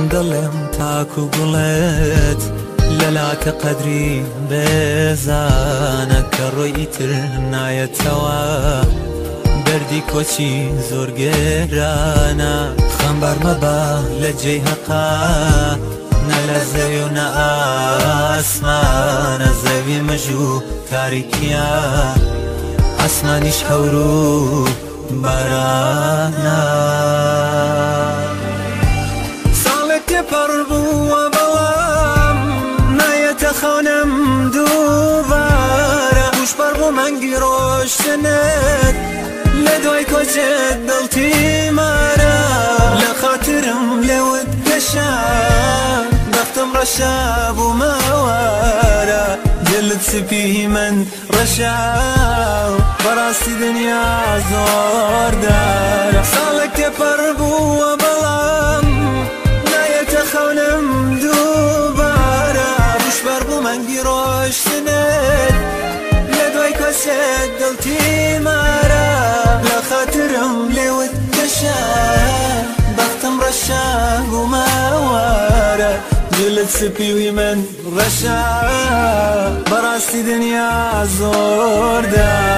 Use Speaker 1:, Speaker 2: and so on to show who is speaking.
Speaker 1: دڵێم تاکو گوڵێت لەلاتە قەدری بێزانە کە ڕۆی ئیتر نایەتەوە دەردی کۆچی زۆر گێرانە خەمبار مەبە لە جێی هەقا نە لە زەوی و نە ئاسمانە زەوی مەژوو تاریکیە ئاسمانیش هەور و بارانە ساڵێک تێپەڕ بووە بەڵام نایەتە خەونم دووبارە گوشبەر بوو مەنگی ڕۆشتنت لە دوای کۆچێت دڵتیمارە لە خاترم لێوت گەشە بەختم ڕەشە بوومەوارە دلت سپی من ڕەشە بەڕاستی دنیا زۆر دارە ساڵێک تێپەڕ بووە بەڵام نایەتە خەونم دووبارە گوشبەر بوو مەنگی ڕۆشتنت لە دوای کۆچێت دڵتیمارە لە خاترم لێوت گەشە بەختم ڕەشە بوومەوارە دلت سپیوی من ڕەشە بەڕاستی دنیا زۆر دارە